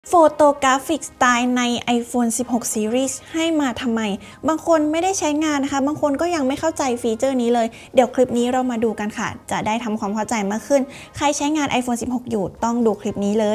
โฟโตกราฟิกสไตล์ใน iPhone 16 Series ให้มาทำไมบางคนไม่ได้ใช้งานนะคะบางคนก็ยังไม่เข้าใจฟีเจอร์นี้เลยเดี๋ยวคลิปนี้เรามาดูกันค่ะจะได้ทำความเข้าใจมากขึ้นใครใช้งาน iPhone 16 อยู่ต้องดูคลิปนี้เลย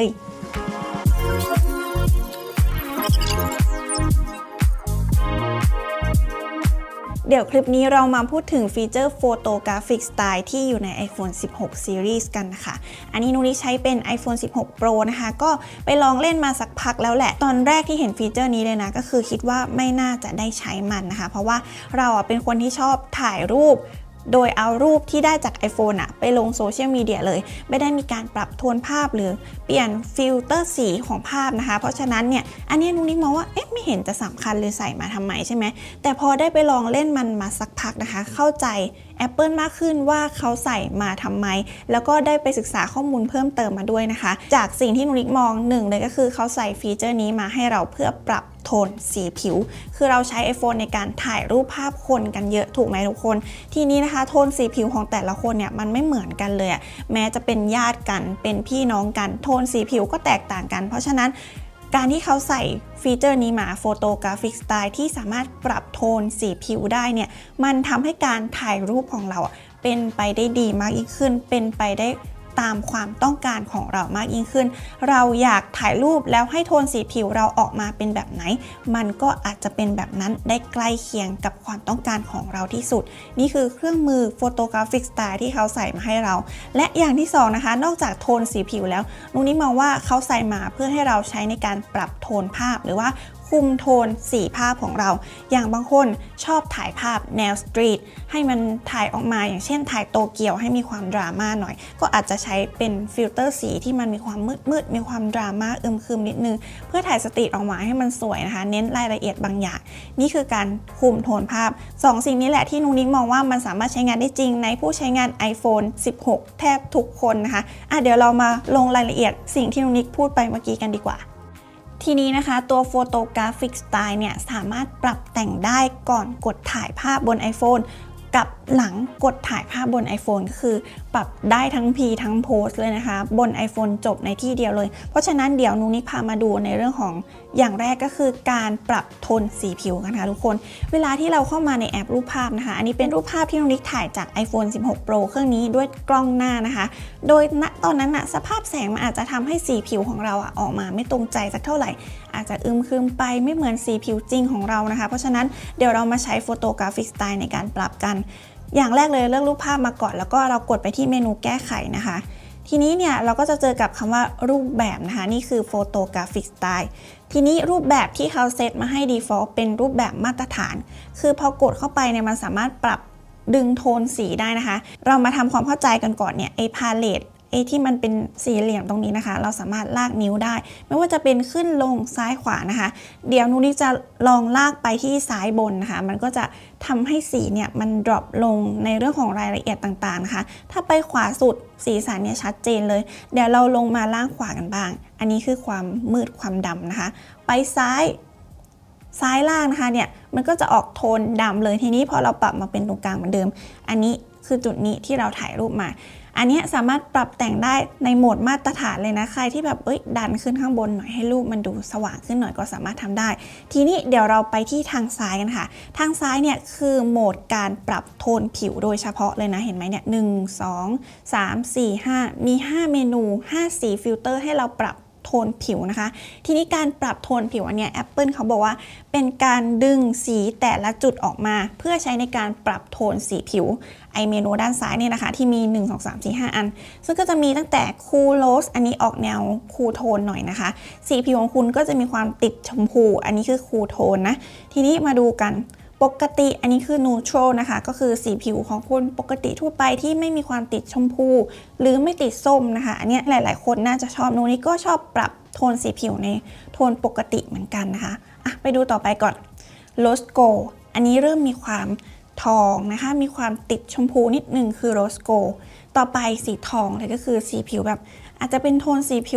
เดี๋ยวคลิปนี้เรามาพูดถึงฟีเจอร์ Photographic Style ที่อยู่ใน iPhone 16 Series กันนะคะอันนี้นุ้ยใช้เป็น iPhone 16 Pro นะคะก็ไปลองเล่นมาสักพักแล้วแหละตอนแรกที่เห็นฟีเจอร์นี้เลยนะก็คือคิดว่าไม่น่าจะได้ใช้มันนะคะเพราะว่าเราเป็นคนที่ชอบถ่ายรูปโดยเอารูปที่ได้จาก iPhone ไปลงโซเชียลมีเดียเลยไม่ได้มีการปรับโทนภาพหรือเปลี่ยนฟิลเตอร์สีของภาพนะคะเพราะฉะนั้นเนี่ยอันนี้นุ้ยมองว่าไม่เห็นจะสำคัญเลยใส่มาทำไมใช่ไหมแต่พอได้ไปลองเล่นมันมาสักพักนะคะเข้าใจ Apple มากขึ้นว่าเขาใส่มาทำไมแล้วก็ได้ไปศึกษาข้อมูลเพิ่มเติมมาด้วยนะคะจากสิ่งที่นุ้ยมองหนึ่งเลยก็คือเขาใส่ฟีเจอร์นี้มาให้เราเพื่อปรับโทนสีผิวคือเราใช้ iPhone ในการถ่ายรูปภาพคนกันเยอะถูกไหมทุกคนทีนี้นะคะโทนสีผิวของแต่ละคนเนี่ยมันไม่เหมือนกันเลยแม้จะเป็นญาติกันเป็นพี่น้องกันโทนสีผิวก็แตกต่างกันเพราะฉะนั้นการที่เขาใส่ฟีเจอร์นี้มา Photographic Style ที่สามารถปรับโทนสีผิวได้เนี่ยมันทำให้การถ่ายรูปของเราเป็นไปได้ดีมากยิ่งขึ้นเป็นไปได้ตามความต้องการของเรามากยิ่งขึ้นเราอยากถ่ายรูปแล้วให้โทนสีผิวเราออกมาเป็นแบบไหนมันก็อาจจะเป็นแบบนั้นได้ใกล้เคียงกับความต้องการของเราที่สุดนี่คือเครื่องมือ Photographic Style ที่เขาใส่มาให้เราและอย่างที่สองนะคะนอกจากโทนสีผิวแล้วนุ้ยมองว่าเขาใส่มาเพื่อให้เราใช้ในการปรับโทนภาพหรือว่าคุมโทนสีภาพของเราอย่างบางคนชอบถ่ายภาพแนวสตรีทให้มันถ่ายออกมาอย่างเช่นถ่ายโตเกียวให้มีความดราม่าหน่อยก็อาจจะใช้เป็นฟิลเตอร์สีที่มันมีความมืดมีความดราม่าอึมครึมนิดนึงเพื่อถ่ายสตรีทออกมาให้มันสวยนะคะเน้นรายละเอียดบางอย่างนี่คือการคุมโทนภาพ2 สิ่งนี้แหละที่นุ้ยมองว่ามันสามารถใช้งานได้จริงในผู้ใช้งาน iPhone 16 แทบทุกคนนะคะเดี๋ยวเรามาลงรายละเอียดสิ่งที่นุ้ยพูดไปเมื่อกี้กันดีกว่าทีนี้นะคะตัว Photographic Style เนี่ยสามารถปรับแต่งได้ก่อนกดถ่ายภาพบน iPhone กับหลังกดถ่ายภาพบน iPhone ก็คือปรับได้ทั้ง P ทั้ง Post เลยนะคะบน iPhone จบในที่เดียวเลยเพราะฉะนั้นเดี๋ยวนุ้ยพามาดูในเรื่องของอย่างแรกก็คือการปรับโทนสีผิวกันค่ะทุกคนเวลาที่เราเข้ามาในแอปรูปภาพนะคะอันนี้เป็นรูปภาพที่นุ้ยถ่ายจาก iPhone 16 Pro เครื่องนี้ด้วยกล้องหน้านะคะโดยณตอนนั้นสภาพแสงมันอาจจะทำให้สีผิวของเราออกมาไม่ตรงใจสักเท่าไหร่อาจจะอึมครึมไปไม่เหมือนสีผิวจริงของเรานะคะเพราะฉะนั้นเดี๋ยวเรามาใช้ Photographic Style ในการปรับกันอย่างแรกเลยเลือกรูปภาพมาก่อนแล้วก็เรากดไปที่เมนูแก้ไขนะคะทีนี้เนี่ยเราก็จะเจอกับคำว่ารูปแบบนะคะนี่คือ Photographic Style ทีนี้รูปแบบที่เขาเซตมาให้ default เป็นรูปแบบมาตรฐานคือพอกดเข้าไปเนี่ยมันสามารถปรับดึงโทนสีได้นะคะเรามาทำความเข้าใจกันก่อนเนี่ยไอ้ paletteที่มันเป็นสี่เหลี่ยมตรงนี้นะคะเราสามารถลากนิ้วได้ไม่ว่าจะเป็นขึ้นลงซ้ายขวานะคะเดี๋ยวนุ้ยจะลองลากไปที่ซ้ายบนนะคะมันก็จะทำให้สีเนี่ยมันดรอปลงในเรื่องของรายละเอียดต่างๆนะคะถ้าไปขวาสุดสีสันเนี่ยชัดเจนเลยเดี๋ยวเราลงมาล่างขวากันบ้างอันนี้คือความมืดความดำนะคะไปซ้ายล่างนะคะเนี่ยมันก็จะออกโทนดำเลยทีนี้พอเราปรับมาเป็นตรงกลางเหมือนเดิมอันนี้คือจุดนี้ที่เราถ่ายรูปมาอันนี้สามารถปรับแต่งได้ในโหมดมาตรฐานเลยนะใครที่แบบดันขึ้นข้างบนหน่อยให้รูปมันดูสว่างขึ้นหน่อยก็สามารถทำได้ทีนี้เดี๋ยวเราไปที่ทางซ้ายกันค่ะทางซ้ายเนี่ยคือโหมดการปรับโทนผิวโดยเฉพาะเลยนะเห็นไหมเนี่ย1 2 3 4 5มี5เมนู5สีฟิลเตอร์ให้เราปรับโทนผิวนะคะทีนี้การปรับโทนผิวอันเนี้ย Apple เขาบอกว่าเป็นการดึงสีแต่ละจุดออกมาเพื่อใช้ในการปรับโทนสีผิวไอเมนูด้านซ้ายนี่นะคะที่มี1 2 3 4 5อันซึ่งก็จะมีตั้งแต่ Cool Rose อันนี้ออกแนว Cool Tone หน่อยนะคะสีผิวของคุณก็จะมีความติดชมพูอันนี้คือ Cool Tone นะทีนี้มาดูกันปกติอันนี้คือ neutral นะคะก็คือสีผิวของคนปกติทั่วไปที่ไม่มีความติดชมพูหรือไม่ติดส้มนะคะอันนี้หลายๆคนน่าจะชอบนุ้ยก็ชอบปรับโทนสีผิวในโทนปกติเหมือนกันนะคะไปดูต่อไปก่อน rose gold อันนี้เริ่มมีความทองนะคะมีความติดชมพูนิดนึงคือ rose gold ต่อไปสีทองเลยก็คือสีผิวแบบอาจจะเป็นโทนสีผิวแบบ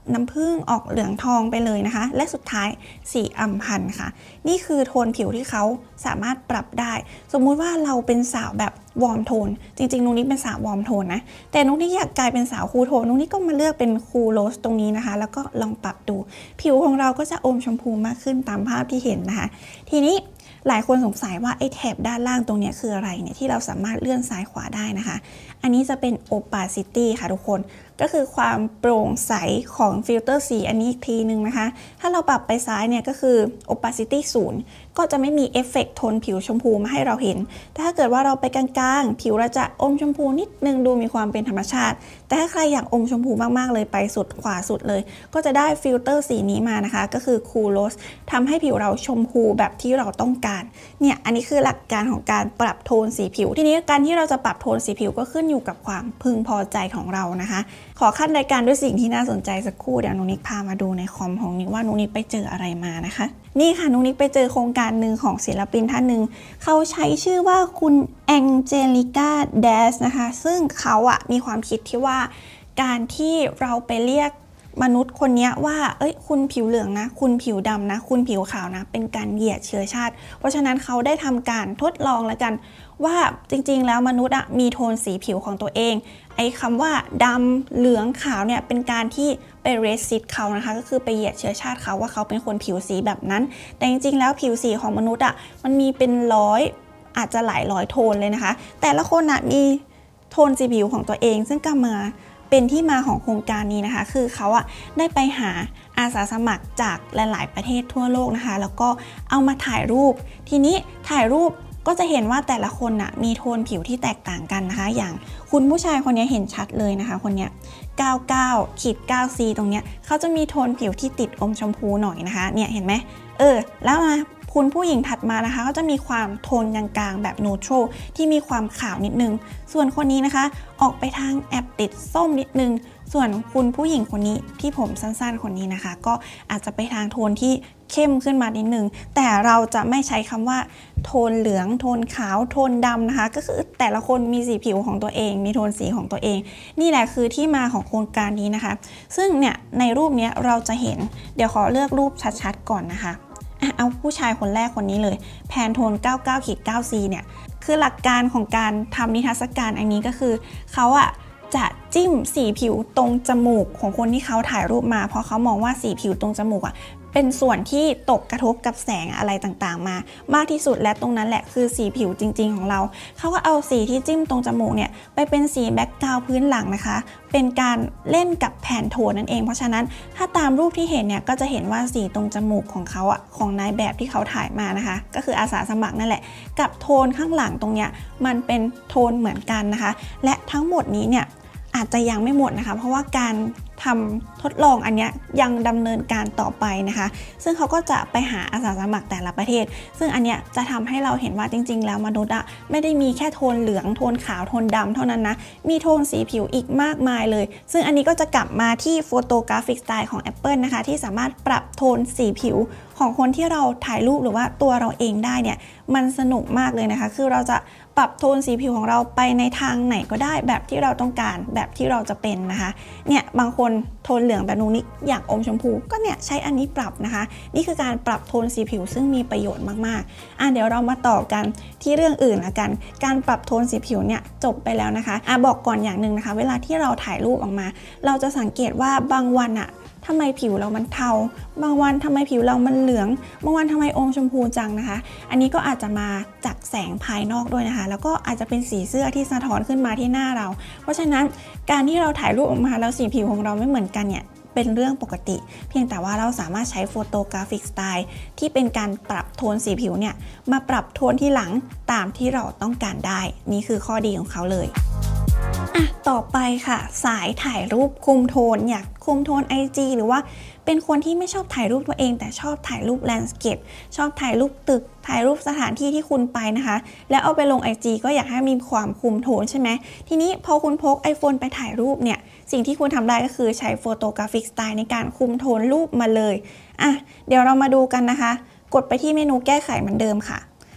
น้ำผึ้งออกเหลืองทองไปเลยนะคะและสุดท้ายสีอัมพันธ์ค่ะนี่คือโทนผิวที่เขาสามารถปรับได้สมมุติว่าเราเป็นสาวแบบวอร์มโทนจริงๆนุ๊กนิกเป็นสาววอร์มโทนนะแต่นุ๊กนิกอยากกลายเป็นสาวคูลโทนนุ๊กนิกก็มาเลือกเป็นคูลโรสตรงนี้นะคะแล้วก็ลองปรับดูผิวของเราก็จะอมชมพูมากขึ้นตามภาพที่เห็นนะคะทีนี้หลายคนสงสัยว่าไอ้แถบด้านล่างตรงนี้คืออะไรเนี่ยที่เราสามารถเลื่อนซ้ายขวาได้นะคะอันนี้จะเป็น opacity ค่ะทุกคนก็คือความโปร่งใสของฟิลเตอร์สีอันนี้อีกทีนึงนะคะถ้าเราปรับไปซ้ายเนี่ยก็คือ opacity 0ก็จะไม่มีเอฟเฟกต์โทนผิวชมพูมาให้เราเห็นแต่ถ้าเกิดว่าเราไปกลางๆผิวเราจะอมชมพูนิดนึงดูมีความเป็นธรรมชาติแต่ถ้าใครอยากอมชมพูมากๆเลยไปสุดขวาสุดเลยก็จะได้ฟิลเตอร์สีนี้มานะคะก็คือ Cool Rose ทำให้ผิวเราชมพูแบบที่เราต้องการเนี่ยอันนี้คือหลักการของการปรับโทนสีผิวทีนี้การที่เราจะปรับโทนสีผิวก็ขึ้นอยู่กับความพึงพอใจของเรานะคะขอขั้นรายการด้วยสิ่งที่น่าสนใจสักครู่เดี๋ยวนุนิกพามาดูในคอมของนิกว่านุนิกไปเจออะไรมานะคะนี่ค่ะนุนิกไปเจอโครงการหนึ่งของศิลปินท่านหนึ่งเขาใช้ชื่อว่าคุณแองเจลิก้าเดสนะคะซึ่งเขามีความคิดที่ว่าการที่เราไปเรียกมนุษย์คนนี้ว่าคุณผิวเหลืองนะคุณผิวดำนะคุณผิวขาวนะเป็นการเหยียดเชื้อชาติเพราะฉะนั้นเขาได้ทำการทดลองแล้วกันว่าจริงๆแล้วมนุษย์มีโทนสีผิวของตัวเองไอ้คำว่าดำเหลืองขาวเนี่ยเป็นการที่ไปเรสซิสเขานะคะก็คือไปเหยียดเชื้อชาติเขาว่าเขาเป็นคนผิวสีแบบนั้นแต่จริงๆแล้วผิวสีของมนุษย์มันมีเป็นร้อยอาจจะหลายร้อยโทนเลยนะคะแต่ละคนมีโทนสีผิวของตัวเองซึ่งก็มาเป็นที่มาของโครงการนี้นะคะคือเขาได้ไปหาอาสาสมัครจากหลายๆประเทศทั่วโลกนะคะแล้วก็เอามาถ่ายรูปทีนี้ถ่ายรูปก็จะเห็นว่าแต่ละคนมีโทนผิวที่แตกต่างกันนะคะอย่างคุณผู้ชายคนนี้เห็นชัดเลยนะคะคนนี้99-9C ตรงเนี้ยเขาจะมีโทนผิวที่ติดอมชมพูหน่อยนะคะเนี่ยเห็นไหมแล้วมาคุณผู้หญิงถัดมานะคะก็จะมีความโทนกลางๆแบบนูโตรที่มีความขาวนิดนึงส่วนคนนี้นะคะออกไปทางแอบติดส้มนิดนึงส่วนคุณผู้หญิงคนนี้ที่ผมสั้นๆคนนี้นะคะก็อาจจะไปทางโทนที่เข้มขึ้นมานิดนึงแต่เราจะไม่ใช้คำว่าโทนเหลืองโทนขาวโทนดำนะคะก็คือแต่ละคนมีสีผิวของตัวเองมีโทนสีของตัวเองนี่แหละคือที่มาของโครงการนี้นะคะซึ่งเนี่ยในรูปนี้เราจะเห็นเดี๋ยวขอเลือกรูปชัดๆก่อนนะคะเอาผู้ชายคนแรกคนนี้เลยแพนโทน 99-9C เนี่ยคือหลักการของการทำนิทรรศการอันนี้ก็คือเขาจะจิ้มสีผิวตรงจมูกของคนที่เขาถ่ายรูปมาเพราะเขามองว่าสีผิวตรงจมูกเป็นส่วนที่ตกกระทบกับแสงอะไรต่างๆมากที่สุดและตรงนั้นแหละคือสีผิวจริงๆของเราเขาก็เอาสีที่จิ้มตรงจมูกเนี่ยไปเป็นสีแบ็คกราวด์พื้นหลังนะคะเป็นการเล่นกับแผ่นโทนนั่นเองเพราะฉะนั้นถ้าตามรูปที่เห็นเนี่ยก็จะเห็นว่าสีตรงจมูกของเขาของนายแบบที่เขาถ่ายมานะคะก็คืออาสาสมัครนั่นแหละกับโทนข้างหลังตรงเนี้ยมันเป็นโทนเหมือนกันนะคะและทั้งหมดนี้เนี่ยอาจจะยังไม่หมดนะคะเพราะว่าการทำทดลองอันนี้ยังดำเนินการต่อไปนะคะซึ่งเขาก็จะไปหาอาสาสมัครแต่ละประเทศซึ่งอันเนี้ยจะทำให้เราเห็นว่าจริงๆแล้วมนุษย์ไม่ได้มีแค่โทนเหลืองโทนขาวโทนดำเท่านั้นนะมีโทนสีผิวอีกมากมายเลยซึ่งอันนี้ก็จะกลับมาที่โฟโตกราฟิกสไตล์ของ Apple นะคะที่สามารถปรับโทนสีผิวของคนที่เราถ่ายรูปหรือว่าตัวเราเองได้เนี่ยมันสนุกมากเลยนะคะคือเราจะปรับโทนสีผิวของเราไปในทางไหนก็ได้แบบที่เราต้องการแบบที่เราจะเป็นนะคะเนี่ยบางคนโทนเหลืองแบบนุนิกอยากอมชมพูก็เนี่ยใช้อันนี้ปรับนะคะนี่คือการปรับโทนสีผิวซึ่งมีประโยชน์มากๆเดี๋ยวเรามาต่อกันที่เรื่องอื่นละกันการปรับโทนสีผิวเนี่ยจบไปแล้วนะคะบอกก่อนอย่างหนึ่งนะคะเวลาที่เราถ่ายรูปออกมาเราจะสังเกตว่าบางวันทำไมผิวเรามันเทาบางวันทำไมผิวเรามันเหลืองบางวันทำไมอมชมพูจังนะคะอันนี้ก็อาจจะมาจากแสงภายนอกด้วยนะคะแล้วก็อาจจะเป็นสีเสื้อที่สะท้อนขึ้นมาที่หน้าเราเพราะฉะนั้นการที่เราถ่ายรูปออกมาแล้วสีผิวของเราไม่เหมือนกันเนี่ยเป็นเรื่องปกติเพียงแต่ว่าเราสามารถใช้โฟโตกราฟิกสไตล์ที่เป็นการปรับโทนสีผิวเนี่ยมาปรับโทนที่หลังตามที่เราต้องการได้นี่คือข้อดีของเขาเลยต่อไปค่ะสายถ่ายรูปคุมโทนอยากคุมโทน IG หรือว่าเป็นคนที่ไม่ชอบถ่ายรูปตัวเองแต่ชอบถ่ายรูปแลนด์สเคปชอบถ่ายรูปตึกถ่ายรูปสถานที่ที่คุณไปนะคะแล้วเอาไปลง IG ก็อยากให้มีความคุมโทนใช่ไหมทีนี้พอคุณพก iPhone ไปถ่ายรูปเนี่ยสิ่งที่คุณทำได้ก็คือใช้โฟโตกราฟิกสไตล์ในการคุมโทนรูปมาเลยเดี๋ยวเรามาดูกันนะคะกดไปที่เมนูแก้ไขเหมือนเดิมค่ะ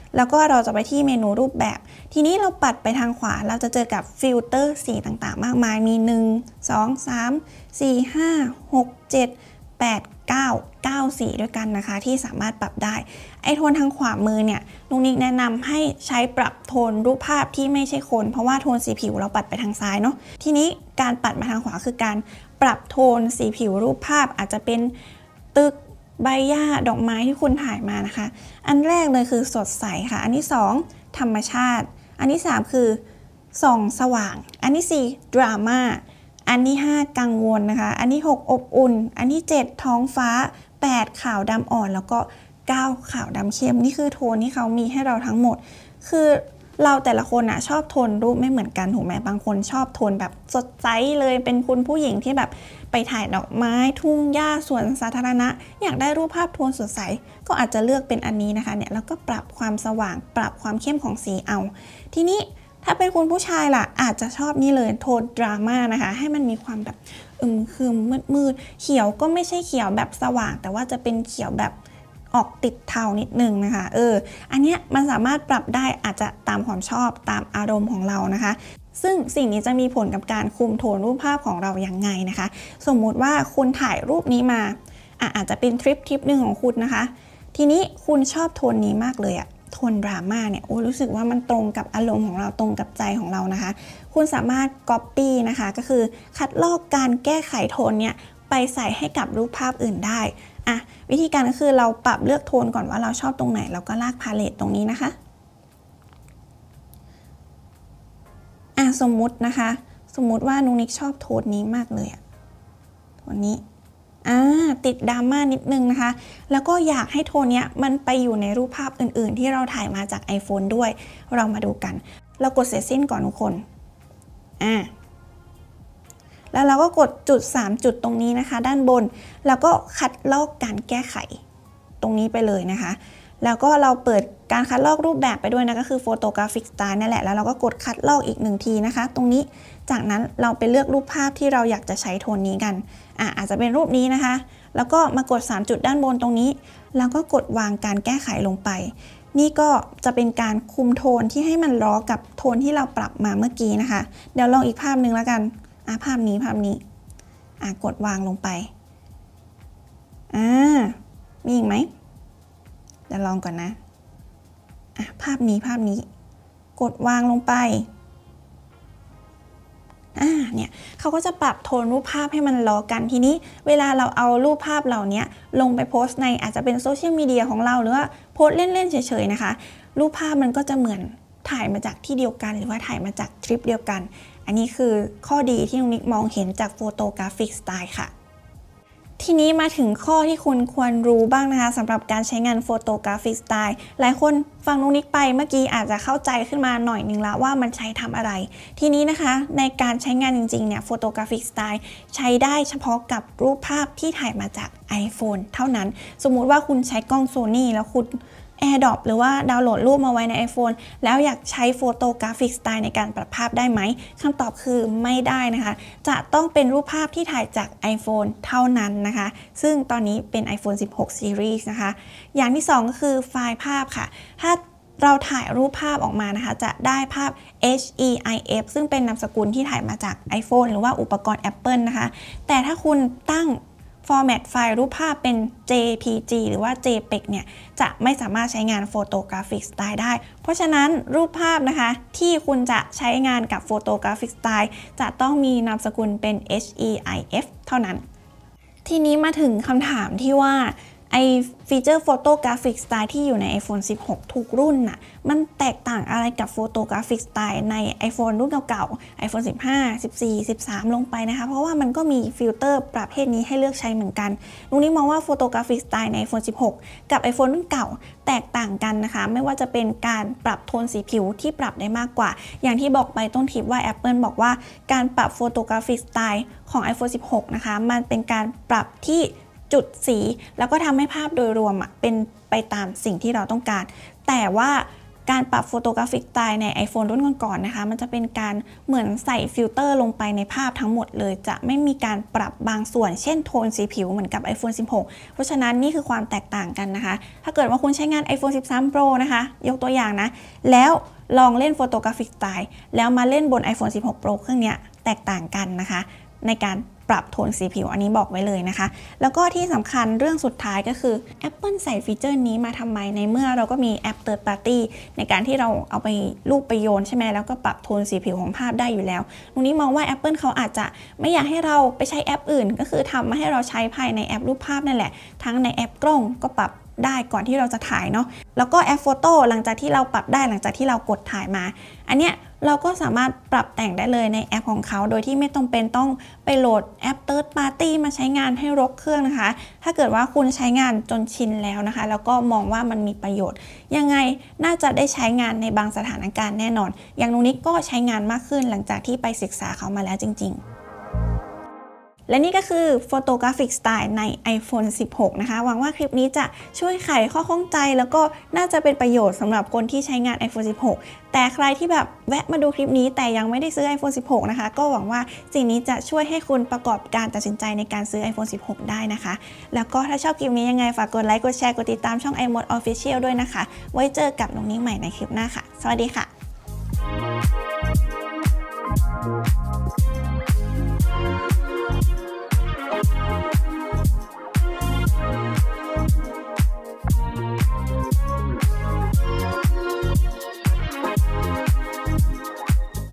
แล้วก็เราจะไปที่เมนูรูปแบบทีนี้เราปัดไปทางขวาเราจะเจอกับฟิลเตอร์สีต่างๆมากมายมี1 2 3 4 5 6 7 8 9 สีด้วยกันนะคะที่สามารถปรับได้ไอโทนทางขวามือเนี่ยลุงนิกแนะนำให้ใช้ปรับโทนรูปภาพที่ไม่ใช่คนเพราะว่าโทนสีผิวเราปัดไปทางซ้ายเนาะทีนี้การปัดมาทางขวาคือการปรับโทนสีผิวรูปภาพอาจจะเป็นตึกใบหญ้าดอกไม้ที่คุณถ่ายมานะคะอันแรกเลยคือสดใสค่ะอันที่2ธรรมชาติอันที่3คือส่องสว่างอันที่4ดราม่าอันที่5กังวลนะคะอันที่6อบอุ่นอันที่7ท้องฟ้า8ขาวดำอ่อนแล้วก็9ขาวดำเข้มนี่คือโทนที่เขามีให้เราทั้งหมดคือเราแต่ละคนชอบโทนรูปไม่เหมือนกันถูกไหมบางคนชอบโทนแบบสดใสเลยเป็นคุณผู้หญิงที่แบบไปถ่ายดอกไม้ทุ่งหญ้าสวนสาธารณะอยากได้รูปภาพโทนสดใสก็อาจจะเลือกเป็นอันนี้นะคะเนี่ยแล้วก็ปรับความสว่างปรับความเข้มของสีเอาทีนี้ถ้าเป็นคุณผู้ชายล่ะอาจจะชอบนี่เลยโทนดราม่านะคะให้มันมีความแบบคืมมืดเขียวก็ไม่ใช่เขียวแบบสว่างแต่ว่าจะเป็นเขียวแบบออกติดเทานิดนึงนะคะอันเนี้ยมันสามารถปรับได้อาจจะตามความชอบตามอารมณ์ของเรานะคะซึ่งสิ่งนี้จะมีผลกับการคุมโทนรูปภาพของเราอย่างไงนะคะสมมุติว่าคุณถ่ายรูปนี้มาอาจจะเป็นทริปหนึ่งของคุณนะคะทีนี้คุณชอบโทนนี้มากเลยโทนดราม่าเนี่ยรู้สึกว่ามันตรงกับอารมณ์ของเราตรงกับใจของเรานะคะคุณสามารถ Copy นะคะก็คือคัดลอกการแก้ไขโทนเนี่ยไปใส่ให้กับรูปภาพอื่นได้วิธีการก็คือเราปรับเลือกโทนก่อนว่าเราชอบตรงไหนแล้วก็ลากพาเลตตรงนี้นะคะสมมุตินะคะสมมุติว่านุ๊กนิกชอบโทนนี้มากเลยโทนนี้ติดดราม่านิดนึงนะคะแล้วก็อยากให้โทนนี้มันไปอยู่ในรูปภาพอื่นๆที่เราถ่ายมาจาก iPhone ด้วยเรามาดูกันเรากดเสร็จสิ้นก่อนทุกคนแล้วเราก็กดจุด3จุดตรงนี้นะคะด้านบนแล้วก็คัดลอกการแก้ไขตรงนี้ไปเลยนะคะแล้วก็เราเปิดการคัดลอกรูปแบบไปด้วยนะก็คือ Photographic Style นั่นแหละแล้วเราก็กดคัดลอกอีก1ทีนะคะตรงนี้จากนั้นเราไปเลือกรูปภาพที่เราอยากจะใช้โทนนี้กันอาจจะเป็นรูปนี้นะคะแล้วก็มากด3จุดด้านบนตรงนี้แล้วก็กดวางการแก้ไขลงไปนี่ก็จะเป็นการคุมโทนที่ให้มันล้อกับโทนที่เราปรับมาเมื่อกี้นะคะเดี๋ยวลองอีกภาพหนึ่งแล้วกันภาพนี้กดวางลงไปมีอีกไหมเดี๋ยวลองก่อนนะภาพนี้กดวางลงไปเนี่ยเขาก็จะปรับโทนรูปภาพให้มันล้อกันทีนี้เวลาเราเอารูปภาพเหล่านี้ลงไปโพสต์ในอาจจะเป็นโซเชียลมีเดียของเราหรือว่าโพสต์เล่นๆเฉยๆนะคะรูปภาพมันก็จะเหมือนถ่ายมาจากที่เดียวกันหรือว่าถ่ายมาจากทริปเดียวกันอันนี้คือข้อดีที่นุ๊กนิกมองเห็นจาก Photographic Style ค่ะทีนี้มาถึงข้อที่คุณควรรู้บ้างนะคะสำหรับการใช้งาน Photographic Style หลายคนฟังนุ๊กนิกไปเมื่อกี้อาจจะเข้าใจขึ้นมาหน่อยนึงแล้วว่ามันใช้ทำอะไรทีนี้นะคะในการใช้งานจริงๆเนี่ย Photographic Style ใช้ได้เฉพาะกับรูปภาพที่ถ่ายมาจาก iPhone เท่านั้นสมมุติว่าคุณใช้กล้อง Sony แล้วคุณAirDrop หรือว่าดาวน์โหลดรูปมาไว้ใน iPhone แล้วอยากใช้ Photographic Style ในการปรับภาพได้ไหมคำตอบคือไม่ได้นะคะจะต้องเป็นรูปภาพที่ถ่ายจาก iPhone เท่านั้นนะคะซึ่งตอนนี้เป็น iPhone 16 Series นะคะอย่างที่2ก็คือไฟล์ภาพค่ะถ้าเราถ่ายรูปภาพออกมานะคะจะได้ภาพ HEIF ซึ่งเป็นนามสกุลที่ถ่ายมาจาก iPhone หรือว่าอุปกรณ์ Apple นะคะแต่ถ้าคุณตั้งformat ไฟล์รูปภาพเป็น JPG หรือว่า JPEG เนี่ยจะไม่สามารถใช้งาน Photographic Style ได้เพราะฉะนั้นรูปภาพนะคะที่คุณจะใช้งานกับ Photographic Style จะต้องมีนามสกุลเป็น HEIF เท่านั้นทีนี้มาถึงคำถามที่ว่าฟีเจอร์ Photographic Style ที่อยู่ใน iPhone 16 ทุกรุ่นน่ะมันแตกต่างอะไรกับ Photographic Style ใน iPhone รุ่นเก่าๆ iPhone 15 14 13 ลงไปนะคะเพราะว่ามันก็มีฟิลเตอร์ประเภทนี้ให้เลือกใช้เหมือนกันลุงนี้มองว่า Photographic Style ใน iPhone 16 กับ iPhone รุ่นเก่าแตกต่างกันนะคะไม่ว่าจะเป็นการปรับโทนสีผิวที่ปรับได้มากกว่าอย่างที่บอกไปต้นคลิปว่า Apple บอกว่าการปรับ Photographic Style ของ iPhone 16 นะคะมันเป็นการปรับที่จุดสีแล้วก็ทำให้ภาพโดยรวมเป็นไปตามสิ่งที่เราต้องการแต่ว่าการปรับโฟโตกราฟิกสไตล์ใน iPhone รุ่นก่อนๆนะคะมันจะเป็นการเหมือนใส่ฟิลเตอร์ลงไปในภาพทั้งหมดเลยจะไม่มีการปรับบางส่วนเช่นโทนสีผิวเหมือนกับ iPhone 16 เพราะฉะนั้นนี่คือความแตกต่างกันนะคะถ้าเกิดว่าคุณใช้งาน iPhone 13 Pro นะคะยกตัวอย่างนะแล้วลองเล่นโฟโตกราฟิกสไตล์แล้วมาเล่นบน iPhone 16 Pro เครื่องนี้แตกต่างกันนะคะในการปรับโทนสีผิวอันนี้บอกไว้เลยนะคะแล้วก็ที่สำคัญเรื่องสุดท้ายก็คือ Apple ใส่ฟีเจอร์นี้มาทำไมในเมื่อเราก็มีแอป Third Party ในการที่เราเอาไปรูปไปโยนใช่ไหมแล้วก็ปรับโทนสีผิวของภาพได้อยู่แล้วตรงนี้มองว่า Apple เขาอาจจะไม่อยากให้เราไปใช้แอปอื่นก็คือทำมาให้เราใช้ภายในแอปรูปภาพนั่นแหละทั้งในแอปกล้องก็ปรับได้ก่อนที่เราจะถ่ายเนาะแล้วก็แอปโฟโต้หลังจากที่เราปรับได้หลังจากที่เรากดถ่ายมาอันเนี้ยเราก็สามารถปรับแต่งได้เลยในแอปของเขาโดยที่ไม่ต้องไปโหลดแอป Third Party มาใช้งานให้รกเครื่องนะคะถ้าเกิดว่าคุณใช้งานจนชินแล้วนะคะแล้วก็มองว่ามันมีประโยชน์ยังไงน่าจะได้ใช้งานในบางสถานการณ์แน่นอนอย่างนุ้นิกก็ใช้งานมากขึ้นหลังจากที่ไปศึกษาเขามาแล้วจริงๆและนี่ก็คือ Photographic Style ใน iPhone 16 นะคะหวังว่าคลิปนี้จะช่วยไขข้อข้องใจแล้วก็น่าจะเป็นประโยชน์สำหรับคนที่ใช้งาน iPhone 16 แต่ใครที่แบบแวะมาดูคลิปนี้แต่ยังไม่ได้ซื้อ iPhone 16 นะคะก็หวังว่าสิ่งนี้จะช่วยให้คุณประกอบการตัดสินใจในการซื้อ iPhone 16 ได้นะคะแล้วก็ถ้าชอบคลิปนี้ยังไงฝากกดไลค์กดแชร์กดติดตามช่อง iMode Official ด้วยนะคะไว้เจอกับน้องนิ้งใหม่ในคลิปหน้าค่ะสวัสดีค่ะ